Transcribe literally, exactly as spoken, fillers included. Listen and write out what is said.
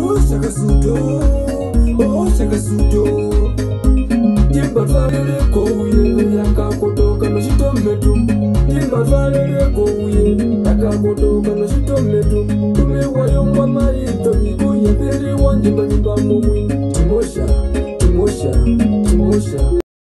Oh shaka sudo, oh shaka sudo. Jimba tvalele kouye, yaka kotoka no shitometu. Jimba tvalele kouye, yaka kotoka no shitometu. Tume wayomba maito, iku ya peri wanje manyumba mumwi. Timosha, timosha, timosha.